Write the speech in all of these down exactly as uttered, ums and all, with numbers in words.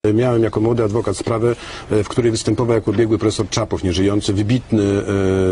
Miałem jako młody adwokat sprawę, w której występował jako biegły profesor Czapow, nieżyjący, wybitny e,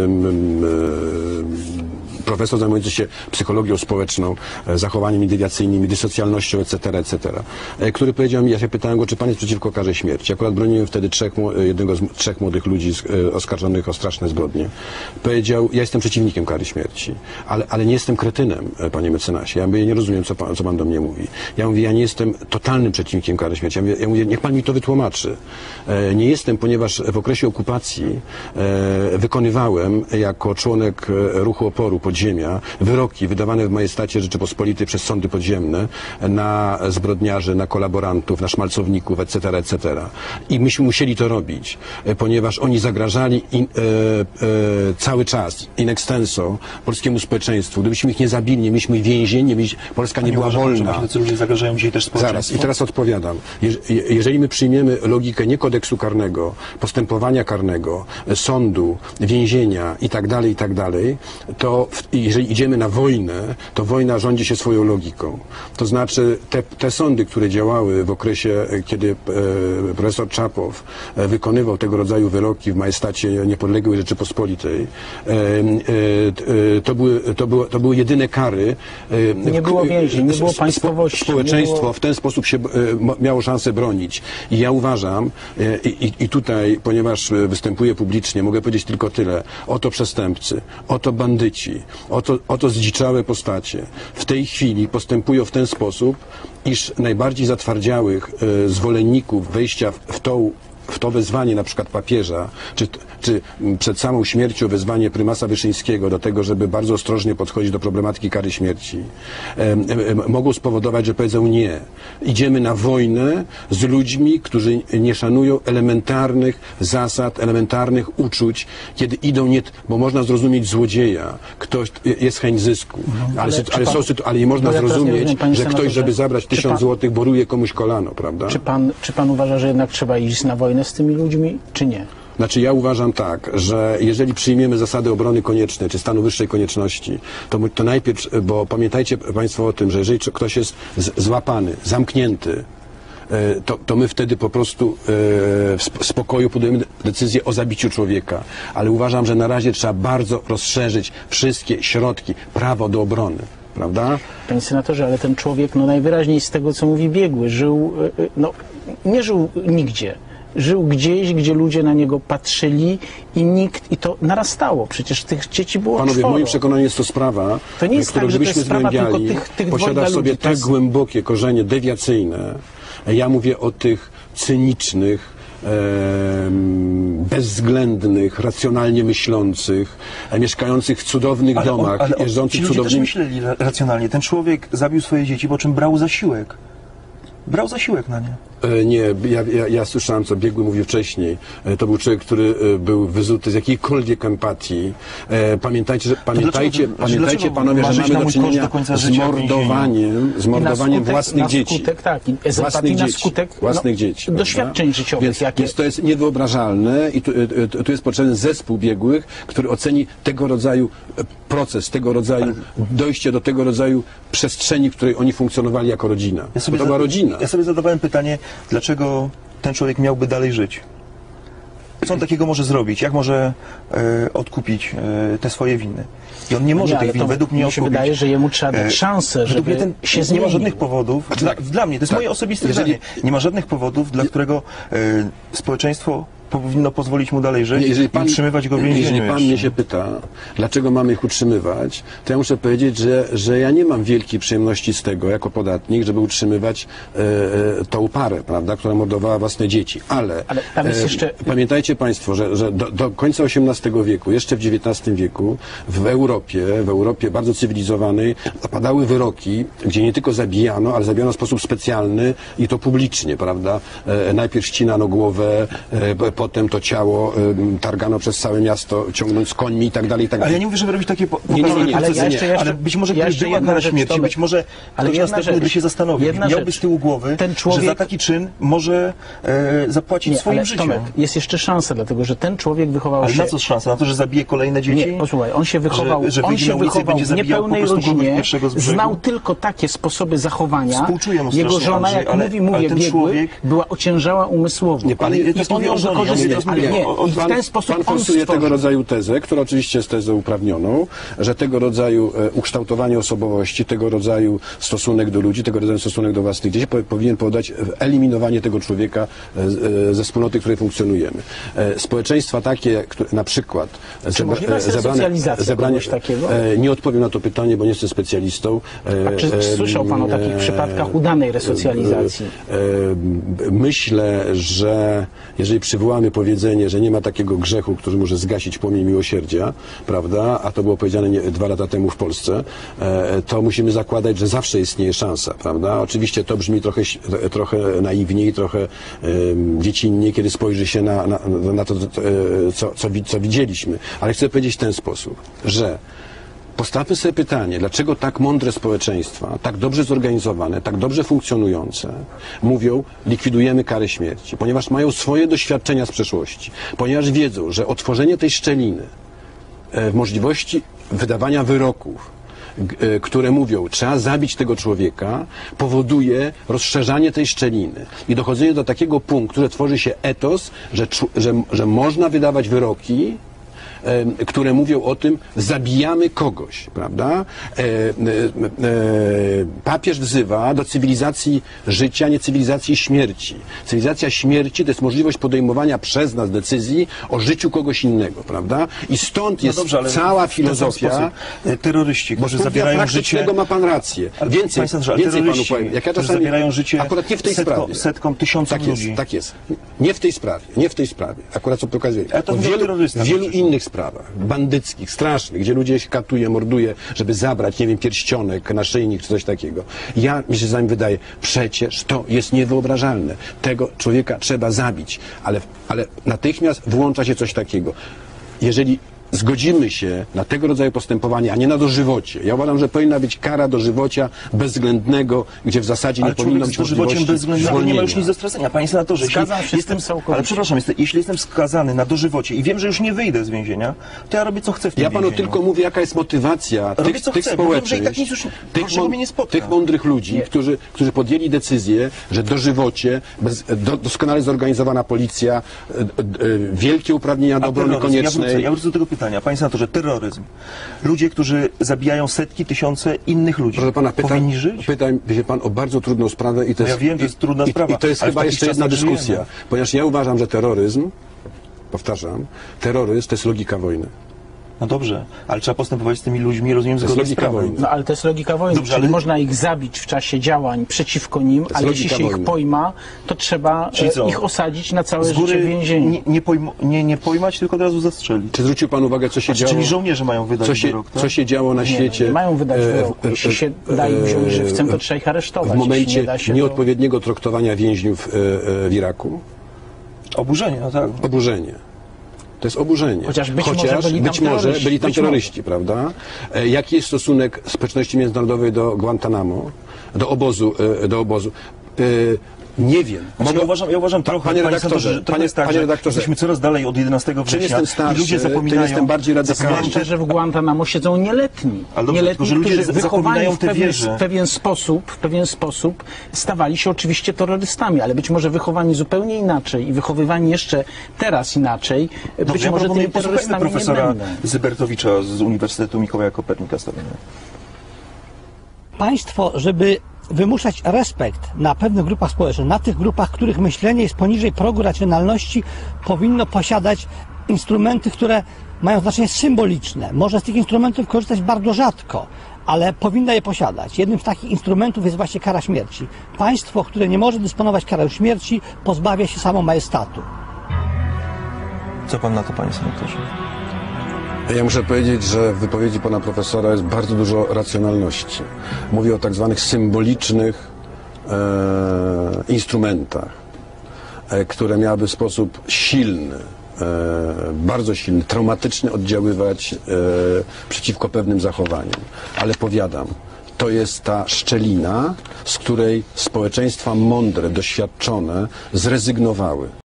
e, profesor zajmujący się psychologią społeczną, e, zachowaniami dewiacyjnymi, dysocjalnością, et cetera, et cetera, e, który powiedział mi, ja się pytałem go, czy pan jest przeciwko karze śmierci. Akurat broniłem wtedy trzech, jednego z trzech młodych ludzi e, oskarżonych o straszne zbrodnie. Powiedział, ja jestem przeciwnikiem kary śmierci, ale, ale nie jestem kretynem, panie mecenasie. Ja mówię, nie rozumiem, co pan, co pan do mnie mówi. Ja mówię, ja nie jestem totalnym przeciwnikiem kary śmierci. Ja mówię, ja mówię niech pan mi to wytłumaczy. E, nie jestem, ponieważ w okresie okupacji e, wykonywałem jako członek ruchu oporu Podziemia wyroki wydawane w majestacie Rzeczypospolitej przez sądy podziemne na zbrodniarzy, na kolaborantów, na szmalcowników, et cetera, et cetera. I myśmy musieli to robić, e, ponieważ oni zagrażali in, e, e, cały czas, in extenso, polskiemu społeczeństwu. Gdybyśmy ich nie zabili, nie mieliśmy ich więzień, nie mieliśmy, Polska nie była wolna. Że tacy ludzie zagrażają dzisiaj też społeczeństwu? Zaraz, i teraz odpowiadam. Je, jeżeli my przyjmiemy logikę nie kodeksu karnego, postępowania karnego, sądu, więzienia i tak dalej, i tak dalej, to w, jeżeli idziemy na wojnę, to wojna rządzi się swoją logiką. To znaczy te, te sądy, które działały w okresie, kiedy e, profesor Czapow e, wykonywał tego rodzaju wyroki w majestacie niepodległej Rzeczypospolitej, e, e, to, były, to, było, to były jedyne kary. E, nie było więzień, nie było państwowości. Społeczeństwo było... w ten sposób się e, miało szansę bronić. I ja uważam, i, i, i tutaj, ponieważ występuję publicznie, mogę powiedzieć tylko tyle, oto przestępcy, oto bandyci, oto, oto zdziczałe postacie w tej chwili postępują w ten sposób, iż najbardziej zatwardziałych e, zwolenników wejścia w, w tą w to wezwanie na przykład papieża, czy, czy przed samą śmiercią wezwanie prymasa Wyszyńskiego do tego, żeby bardzo ostrożnie podchodzić do problematyki kary śmierci, e, e, mogą spowodować, że powiedzą nie. Idziemy na wojnę z ludźmi, którzy nie szanują elementarnych zasad, elementarnych uczuć, kiedy idą nie, bo można zrozumieć złodzieja, ktoś jest chęć zysku, ale, ale, ale, pan, są, ale nie można ja zrozumieć, nie wiem, że ktoś, żeby zabrać tysiąc złotych, boruje komuś kolano, prawda? Czy pan, czy pan uważa, że jednak trzeba iść na wojnę z tymi ludźmi, czy nie? Znaczy ja uważam tak, że jeżeli przyjmiemy zasady obrony koniecznej, czy stanu wyższej konieczności, to, to najpierw, bo pamiętajcie państwo o tym, że jeżeli ktoś jest z, złapany, zamknięty, To, to my wtedy po prostu e, w spokoju podejmiemy decyzję o zabiciu człowieka. Ale uważam, że na razie trzeba bardzo rozszerzyć wszystkie środki, prawo do obrony. Prawda? Panie senatorze, ale ten człowiek, no najwyraźniej z tego, co mówi biegły, żył, no nie żył nigdzie. Żył gdzieś, gdzie ludzie na niego patrzyli i nikt, i to narastało. Przecież tych dzieci było Panowie, czworo. w moim przekonaniu jest to sprawa, to nie jest którą tak, że to gdybyśmy jest sprawa tylko zgłębiali, tych, tych posiada w sobie ludzi. tak jest... głębokie korzenie dewiacyjne. Ja mówię o tych cynicznych, e, bezwzględnych, racjonalnie myślących, e, mieszkających w cudownych ale domach, on, ale jeżdżących ci ludzie cudownymi... też myśleli racjonalnie. Ten człowiek zabił swoje dzieci, po czym brał zasiłek. Brał zasiłek na nie. E, nie, ja, ja, ja słyszałem, co biegły mówił wcześniej. E, to był człowiek, który e, był wyzuty z jakiejkolwiek empatii. E, pamiętajcie, że, pamiętajcie, dlaczego, pamiętajcie dlaczego panie, że mamy do czynienia do z mordowaniem, z mordowaniem skutek, własnych na dzieci. Skutek, tak, i z własnych na dzieci. skutek własnych no, dzieci. doświadczeń prawda? życiowych. Więc, jakie... więc to jest niewyobrażalne i tu, tu, tu jest potrzebny zespół biegłych, który oceni tego rodzaju proces, tego rodzaju dojście do tego rodzaju przestrzeni, w której oni funkcjonowali jako rodzina. Ja sobie, to była rodzina. Ja sobie zadawałem pytanie, dlaczego ten człowiek miałby dalej żyć? Co on takiego może zrobić? Jak może e, odkupić e, te swoje winy? I on nie może nie, tych win, według mnie, mi się odkupić. wydaje, że jemu trzeba dać szansę, żeby ten, się nie zmienił. ma żadnych powodów, dla, dla mnie, to jest tak. moje osobiste Jeżeli... zdanie, nie ma żadnych powodów, dla którego e, społeczeństwo powinno pozwolić mu dalej żyć jeżeli pan, i utrzymywać go w więzieniu. Jeżeli pan jeszcze. mnie się pyta, dlaczego mamy ich utrzymywać, to ja muszę powiedzieć, że, że ja nie mam wielkiej przyjemności z tego, jako podatnik, żeby utrzymywać e, e, tą parę, prawda, która mordowała własne dzieci. Ale, Ale tam jest jeszcze... e, pamiętajcie państwo, że, że do, do końca osiemnastego wieku, jeszcze w dziewiętnastym wieku, w Europie, w Europie bardzo cywilizowanej, zapadały wyroki, gdzie nie tylko zabijano, ale zabijano w sposób specjalny i to publicznie, prawda. E, najpierw ścinano głowę, e, potem to ciało y, targano przez całe miasto, ciągnąc końmi i tak dalej, i tak Ale dalej. ja nie mówię, żeby robić takie po- nie, nie, pokazowe nie, ale procesy, ja jeszcze- jeszcze- ale być może ja gdyby jeszcze była jedna kara rzecz, śmierci, Tomek. być może Ale ktoś jedna następny by rzecz. się zastanowił, Jedna miałby rzecz. z tyłu głowy, Ten człowiek- że za taki czyn może e, zapłacić Nie, swoim ale życiem. Tomek, jest jeszcze szansa, dlatego że ten człowiek wychował Ale się... na co szansa? Na to, że zabije kolejne dzieci? Nie, posłuchaj, on się wychował, Że- że on wyjdzie się na ulicę i wychował będzie w zabijał po niepełnej prostu kogoś rodzinie, pierwszego z brzegu? znał tylko takie sposoby zachowania. Współczuję mu Jego strasznie, żona, Andrzej, jak ale- mówi, ale mówię, ten biegły, człowiek- była ociężała umysłowo. Nie, pan- I, to i jest on mówię ją o żonie, wykorzystał. ja mówię- Ale mówię nie, o- o- i w ten sposób Pan on forsuje stworzył. tego rodzaju tezę, która oczywiście jest tezą uprawnioną, że tego rodzaju e, ukształtowanie osobowości, tego rodzaju stosunek do ludzi, tego rodzaju stosunek do własnych dzieci po, powinien powodować eliminowanie tego człowieka e, z- e, ze wspólnoty, w której funkcjonujemy. E, społeczeństwa takie, które, na przykład Czy możliwa jest resocjalizacja kogoś takiego? e, nie odpowiem na to pytanie, bo nie jestem specjalistą. E, A czy e, słyszał pan o takich e, przypadkach udanej resocjalizacji? E, Myślę, że jeżeli przywołamy powiedzenie, że nie ma takiego grzechu, który może zgasić płomień miłosierdzia, prawda, a to było powiedziane nie, dwa lata temu w Polsce, e, to musimy zakładać, że zawsze istnieje szansa, prawda. Oczywiście to brzmi trochę, ś- trochę naiwniej, trochę e, dziecinnie, kiedy spojrzy się na, na, na to, co, co, wi- co widzieliśmy. Ale chcę powiedzieć w ten sposób, że postawmy sobie pytanie, dlaczego tak mądre społeczeństwa, tak dobrze zorganizowane, tak dobrze funkcjonujące, mówią, likwidujemy karę śmierci, ponieważ mają swoje doświadczenia z przeszłości, ponieważ wiedzą, że otworzenie tej szczeliny e, w możliwości wydawania wyroków, g- e, które mówią, trzeba zabić tego człowieka, powoduje rozszerzanie tej szczeliny i dochodzenie do takiego punktu, że tworzy się etos, że, czu- że, że można wydawać wyroki, e, które mówią o tym, zabijamy kogoś, prawda? E, e, e, papież wzywa do cywilizacji życia, nie cywilizacji śmierci. Cywilizacja śmierci to jest możliwość podejmowania przez nas decyzji o życiu kogoś innego, prawda? I stąd jest No dobrze, ale cała w ten sam filozofia. sposób, e, terroryści, Bo którzy z punktu zabierają praktycznego życie... ma pan rację. Ale Więcej, panie senatorze, ale więcej panu terroryści, powiem. Jak ja którzy czasami, zabierają życie akurat nie w tej setkom- sprawie. setkom, tysiącom tak jest, ludzi. Tak jest. Nie w tej sprawie. Nie w tej sprawie. Akurat co pokazuje. Ale to w mówię o wielu, terrorystach w wielu przecież. innych sprawach, bandyckich, strasznych, gdzie ludzie się katuje, morduje, żeby zabrać, nie wiem, pierścionek, naszyjnik czy coś takiego. Ja, mi się zanim wydaje, przecież to jest niewyobrażalne. Tego człowieka trzeba zabić. Ale, ale natychmiast włącza się coś takiego. Jeżeli zgodzimy się na tego rodzaju postępowanie, a nie na dożywocie. Ja uważam, że powinna być kara dożywocia bezwzględnego, gdzie w zasadzie Ale nie powinno człowiek być z dożywociem możliwości bezwzględnego nie ma już zwolnienia. nic do stracenia. Panie senatorze, Zgadzam jeśli się z jestem, tym całkowicie. ale przepraszam, jest, jeśli jestem skazany na dożywocie i wiem, że już nie wyjdę z więzienia, to ja robię co chcę w tym Ja panu więzieniu. tylko mówię, jaka jest motywacja Robię, tych, co tych chcę, bo wiem, że i społeczeństw, tak nic już tych, gorszego mnie nie spotka. tych mądrych ludzi, którzy, którzy podjęli decyzję, że dożywocie, bez, do, doskonale zorganizowana policja, e, e, wielkie uprawnienia do A obrony terroryzm, ja koniecznej. wrócę, ja wrócę do tego pytania. Panie senatorze, terroryzm. Ludzie, którzy zabijają setki, tysiące innych ludzi, Proszę pana, pytam, powinni żyć? pytam wie pan o bardzo trudną sprawę i to No jest, ja wiem, że jest trudna i, sprawa, i to jest ale w chyba takich jeszcze jedna czasach dyskusja, żyjemy. ponieważ ja uważam, że terroryzm, powtarzam, terroryzm to jest logika wojny. No dobrze, ale trzeba postępować z tymi ludźmi, rozumiem, jest zgodnie z logika prawem. wojny. No ale to jest logika wojny, Dobrze, czyli ale- można ich zabić w czasie działań przeciwko nim, ale jeśli logika się ich wojny. pojma, to trzeba Czyli e, co? ich osadzić na całe Z życie w góry więzieniu. nie, nie, pojmo, nie, nie pojmać, tylko od razu zastrzelić. Czy zwrócił pan uwagę, co się Znaczy, działo? czyli żołnierze mają wydać co się, wyrok, tak? co się działo na Nie, no, świecie? nie mają wydać e, wyroku. e, Jeśli się e, da im wziąć żywcem, to e, trzeba ich aresztować. w momencie Jeśli nie da się, to... nieodpowiedniego traktowania więźniów e, e, w Iraku? Oburzenie, no tak. Oburzenie. To jest oburzenie. Chociaż być może byli tam być może terroryści. byli tam Być terroryści, prawda? E, jaki jest stosunek społeczności międzynarodowej do Guantanamo, do obozu, e, do obozu? E, nie wiem. Znaczy, ja uważam, ja uważam trochę, panie panie redaktorze, senatorze, że to panie- jest tak, panie że redaktorze, jesteśmy coraz dalej od jedenastego czym września jestem i starszy, ludzie tym zapominają... jestem bardziej radykalny. Zwłaszcza, że w Guantanamo siedzą nieletni. Ale dobrze, nieletni, tylko, że ludzie którzy wychowani zapominają w te pewien, wieże. w pewien sposób, w pewien sposób stawali się oczywiście terrorystami, ale być może wychowani zupełnie inaczej i wychowywani jeszcze teraz inaczej, Dobrze, być ja może proponuję, tymi posłuchajmy terrorystami nie profesora będą. Zybertowicza z Uniwersytetu Mikołaja Kopernika Stawiny. Państwo, żeby wymuszać respekt na pewnych grupach społecznych, na tych grupach, których myślenie jest poniżej progu racjonalności, powinno posiadać instrumenty, które mają znaczenie symboliczne. Może z tych instrumentów korzystać bardzo rzadko, ale powinna je posiadać. Jednym z takich instrumentów jest właśnie kara śmierci. Państwo, które nie może dysponować karą śmierci, pozbawia się samo majestatu. Co pan na to, panie senatorze? Ja muszę powiedzieć, że w wypowiedzi pana profesora jest bardzo dużo racjonalności. Mówi o tak zwanych symbolicznych e, instrumentach. e, które miałyby w sposób silny, e, bardzo silny, traumatyczny oddziaływać e, przeciwko pewnym zachowaniom. Ale powiadam, to jest ta szczelina, z której społeczeństwa mądre, doświadczone zrezygnowały.